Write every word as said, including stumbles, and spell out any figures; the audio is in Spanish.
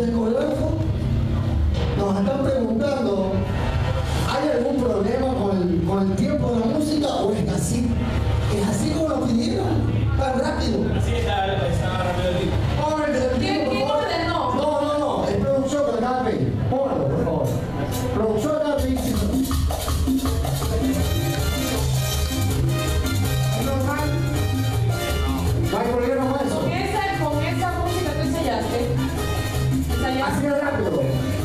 del coreógrafo nos están preguntando, ¿hay algún problema con el, con el tiempo de la música o es así? ¿Es así como lo pidieron? ¿Tan rápido? Así está, está rápido el tiempo. Orden del tiempo, ¿Quién por favor. ordenó? No, no, no, es producción que lo acaba de pedir. Póngalo, por favor. Producción acaba de pedir. ¿Es normal? ¿No hay problema con eso? Con esa, con esa música tú ensayaste. Así Ensayaste. de rápido.